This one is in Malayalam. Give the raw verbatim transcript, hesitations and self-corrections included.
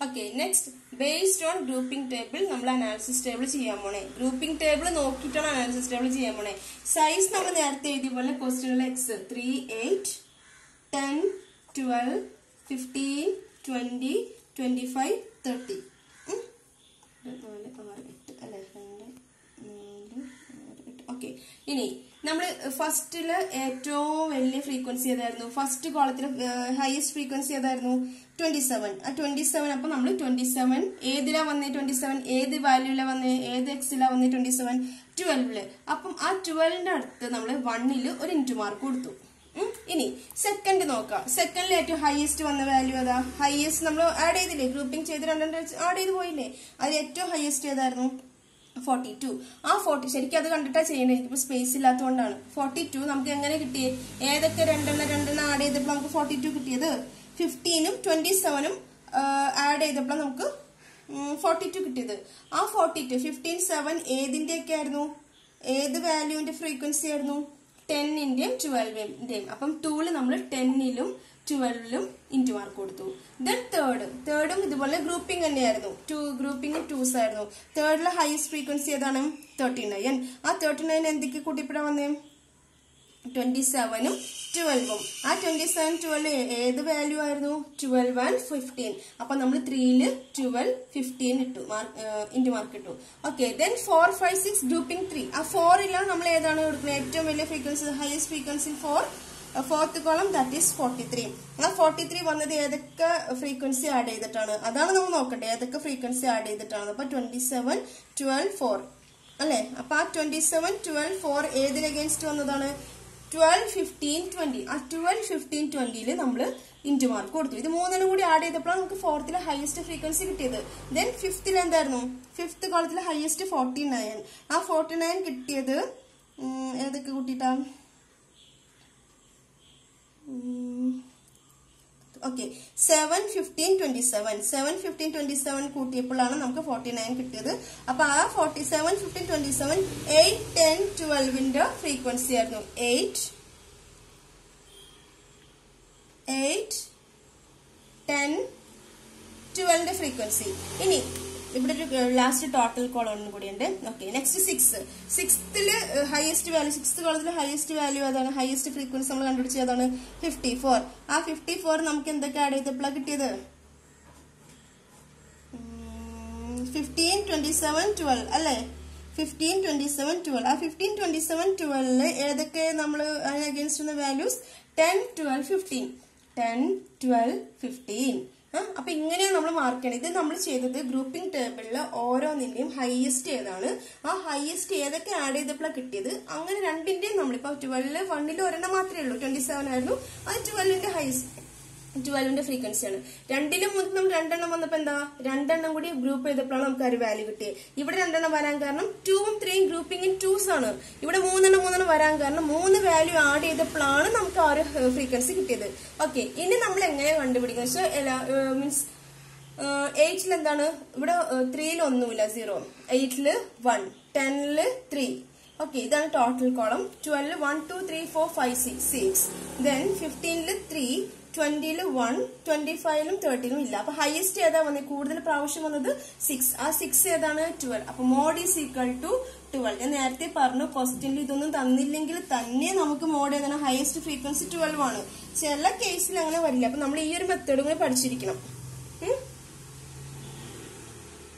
Okay, next, based on grouping table, നമ്മൾ analysis table ചെയ്യാൻ പോണേ. Grouping table നോക്കിയിട്ടാണ് analysis table ചെയ്യാൻ പോണേ. Size നമ്മൾ നേരത്തെ എഴുതിയ പോലെ ക്വസ്റ്റ്യനിലെ x three, eight, ten, twelve, fifteen, twenty, twenty-five, thirty. Okay, ഇനി നമ്മൾ ഫസ്റ്റില് ഏറ്റവും വലിയ ഫ്രീക്വൻസി ഏതായിരുന്നു? ഫസ്റ്റ് കോളത്തിൽ ഹയസ്റ്റ് ഫ്രീക്വൻസി ഏതായിരുന്നു? Twenty seven. ആ ട്വന്റി സെവൻ അപ്പൊ നമ്മൾ ട്വന്റി സെവൻ ഏതിലാ വന്നേ? ട്വന്റി സെവൻ ഏത് വാല്യൂലാ വന്നേ? ഏത് എക്സിലാ വന്നേ? ട്വന്റി സെവൻ ട്വൽവില്. അപ്പം ആ ട്വൽവിന്റെ അടുത്ത് നമ്മൾ വണ്ണില് ഒരു ഇൻറ്റു മാർക്ക് കൊടുത്തു. ഇനി സെക്കൻഡ് നോക്കാം. സെക്കൻഡിൽ ഏറ്റവും ഹയസ്റ്റ് വന്ന വാല്യൂ ഏതാ? ഹയസ്റ്റ് നമ്മൾ ആഡ് ചെയ്തില്ലേ? ഗ്രൂപ്പിംഗ് ചെയ്ത് രണ്ടെണ്ണം ആഡ് ചെയ്ത് പോയില്ലേ? അതിൽ ഏറ്റവും ഹയസ്റ്റ് ഏതായിരുന്നു? Forty to. ആ ഫോർട്ടി ശരിക്കും അത് കണ്ടിട്ടാ ചെയ്യേണ്ടത്, എനിക്കിപ്പോ സ്പേസ് ഇല്ലാത്തതുകൊണ്ടാണ്. ഫോർട്ടി ടു നമുക്ക് എങ്ങനെ കിട്ടിയേ? ഏതൊക്കെ രണ്ടെണ്ണം രണ്ടെണ്ണം ആഡ് ചെയ്തപ്പോൾ നമുക്ക് ഫോർട്ടി ടു കിട്ടിയത്? ഫിഫ്റ്റീനും ട്വന്റി സെവനും ആഡ് ചെയ്തപ്പോൾ നമുക്ക് ഫോർട്ടി ടു കിട്ടിയത്. ആ ഫോർട്ടി ടു ഫിഫ്റ്റീൻ സെവൻ ഏതിന്റെയൊക്കെ ആയിരുന്നു? ഏത് വാല്യൂവിന്റെ ഫ്രീക്വൻസി ആയിരുന്നു? ടെന്നിന്റെയും ട്വൽവിന്റെയും. അപ്പം ടൂല് നമ്മൾ ടെന്നിലും ട്വൽവിലും ഇൻറ്റു മാർക്ക് കൊടുത്തു. ദെൻ തേർഡ് തേർഡും ഇതുപോലെ ഗ്രൂപ്പിംഗ് തന്നെയായിരുന്നു. ടു ഗ്രൂപ്പിംഗ് ടൂസ് ആയിരുന്നു. തേർഡിലെ ഹയസ്റ്റ് ഫ്രീക്വൻസി ഏതാണ്? Thirty nine. ആ തേർട്ടി നയൻ എന്തൊക്കെ കൂട്ടിപ്പെടാ വന്നേ? ട്വന്റി സെവനും ട്വൽവും. ആ ട്വന്റി സെവൻ ട്വൽവ് ഏത് വാല്യൂ ആയിരുന്നു? Twelve and fifteen. അപ്പൊ നമ്മൾ ത്രീയില് ട്വൽവ് ഫിഫ്റ്റീൻ ഇട്ടു ഇൻറ്റു മാർക്ക് ഇട്ടു. Okay, then four five six grouping three. ആ ഫോറിലാണ് നമ്മൾ ഏതാണ് കൊടുക്കുന്നത്? ഏറ്റവും വലിയ frequency highest frequency four. Fourth column that is forty three. ആ ഫോർട്ടി ത്രീ വന്നത് ഏതൊക്കെ ഫ്രീക്വൻസി ആഡ് ചെയ്തിട്ടാണ്? അതാണ് നമ്മൾ നോക്കണ്ടേ, ഏതൊക്കെ ഫ്രീക്വൻസി ആഡ് ചെയ്തിട്ടാണ്. അപ്പൊ ട്വന്റി സെവൻ ട്വൽവ് ഫോർ അല്ലെ? അപ്പൊ ആ ട്വന്റി സെവൻ ട്വൽവ് ഫോർ ഏതിന് അഗേൻസ്റ്റ് വന്നതാണ്? Twelve fifteen twenty. ആ ട്വൽവ് ഫിഫ്റ്റീൻ ട്വന്റിയില് നമ്മൾ ഇൻറ്റു മാർക്ക് കൊടുത്തു. ഇത് മൂന്നെണ്ണം കൂടി ആഡ് ചെയ്തപ്പോഴാണ് നമുക്ക് ഫോർത്തിലെ ഹയസ്റ്റ് ഫ്രീക്വൻസി കിട്ടിയത്. ദെൻ ഫിഫ്ത്തിൽ എന്തായിരുന്നു? ഫിഫ്ത്ത് കോളത്തിലെ ഹയസ്റ്റ് ഫോർട്ടി നയൻ. ആ ഫോർട്ടി നയൻ കിട്ടിയത് ഏതൊക്കെ കൂട്ടിയിട്ടാ? Okay, seven fifteen twenty seven seven fifteen twenty seven കൂട്ടിയപ്പോഴാണ് നമുക്ക് ഫോർട്ടി നയൻ കിട്ടിയത്. അപ്പൊ ആ forty seven fifteen twenty seven eight ten ട്വൽവിന്റെ ഫ്രീക്വൻസി ആയിരുന്നു. എയ്റ്റ് എയ്റ്റ് ടെൻ ട്വൽവിന്റെ ഫ്രീക്വൻസി. ഇനി ഇവിടെ ഒരു ലാസ്റ്റ് ടോട്ടൽ കോളം കൂടി ഉണ്ട്. Okay, next six. സിക്സ്ത്തില് ഹയസ്റ്റ് വാല്യൂ സിക്സ്ത് കോളത്തില് ഹയസ്റ്റ് വാല്യൂ ഏതാണ്? ഹയസ്റ്റ് ഫ്രീക്വൻസി നമ്മൾ കണ്ടുപിടിച്ചത് ഏതാണ്? Fifty four. ആ ഫിഫ്റ്റി ഫോർ നമുക്ക് എന്തൊക്കെ ആഡ് ചെയ്തപ്പോഴാണ് കിട്ടിയത്? ഫിഫ്റ്റീൻ ട്വന്റി സെവൻ ട്വൽവ് അല്ലെ? Fifteen twenty seven twelve. ആ ഫിഫ്റ്റീൻ ട്വന്റി സെവൻ ട്വൽവില് ഏതൊക്കെ നമ്മൾ അതിന് അഗേൻസ്റ്റ് വന്ന values? Ten twelve fifteen ten twelve fifteen. അപ്പൊ ഇങ്ങനെയാണ് നമ്മൾ മാർക്ക് ചെയ്യണം. ഇത് നമ്മൾ ചെയ്തത് ഗ്രൂപ്പിംഗ് ടേബിളിൽ ഓരോന്നിന്റെയും ഹയസ്റ്റ് ഏതാണ്, ആ ഹയസ്റ്റ് ഏതൊക്കെ ആഡ് ചെയ്തപ്പോഴാണ് കിട്ടിയത്, അങ്ങനെ രണ്ടിന്റെയും നമ്മളിപ്പോ ട്വൽവ് വണ്ണിൽ ഒരെണ്ണം മാത്രമേ ഉള്ളൂ, ട്വന്റി സെവൻ ആയിരുന്നു. അത് ട്വൽവിന്റെ ഹയസ്റ്റ് ട്വൽവിന്റെ ഫ്രീക്വൻസിയാണ്. രണ്ടിലും നമ്മൾ രണ്ടെണ്ണം വന്നപ്പോ എന്താ? രണ്ടെണ്ണം കൂടി ഗ്രൂപ്പ് ചെയ്തപ്പോഴാണ് നമുക്ക് ആ ഒരു വാല്യൂ കിട്ടിയത്. ഇവിടെ രണ്ടെണ്ണം വരാൻ കാരണം ടൂവും ത്രീയും ഗ്രൂപ്പിംഗ് ഇൻ ടൂസ് ആണ്. ഇവിടെ മൂന്നെണ്ണം മൂന്നെണ്ണം വരാൻ കാരണം മൂന്ന് വാല്യൂ ആഡ് ചെയ്തപ്പോഴാണ് നമുക്ക് ആ ഒരു ഫ്രീക്വൻസി കിട്ടിയത്. ഓക്കെ, ഇനി നമ്മൾ എങ്ങനെയാ കണ്ടുപിടിക്കുന്നത്? മീൻസ് എയ്റ്റിൽ എന്താണ്? ഇവിടെ ത്രീയിൽ ഒന്നുമില്ല, സീറോ. എയ്റ്റില് വൺ, ടെന്നില് ത്രീ. ഓക്കെ, ഇതാണ് total column. Twelve one two three four five six six. Then ഫിഫ്റ്റീനില് ത്രീ, ട്വന്റിയില് വൺ, ട്വന്റി ഫൈവിലും തേർട്ടിയിലും ഇല്ല. അപ്പൊ ഹയസ്റ്റ് ഏതാ വന്നത്? കൂടുതൽ പ്രാവശ്യം വന്നത് സിക്സ്. ആ സിക്സ് ഏതാണ്? ട്വൽവ്. അപ്പൊ mode is equal to twelve. ഞാൻ നേരത്തെ പറഞ്ഞു ക്വസ്റ്റ്യനിൽ ഇതൊന്നും തന്നില്ലെങ്കിൽ തന്നെ നമുക്ക് മോഡ് ഏതാണ്? ഹയസ്റ്റ് ഫ്രീക്വൻസി ട്വൽവ് ആണ്. ചില കേസിൽ അങ്ങനെ വരില്ല. അപ്പൊ നമ്മൾ ഈ ഒരു മെത്തേഡും കൂടെ പഠിച്ചിരിക്കണം.